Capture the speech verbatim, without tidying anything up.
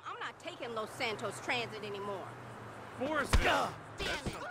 I'm not taking Los Santos Transit anymore. Forza! Damn it!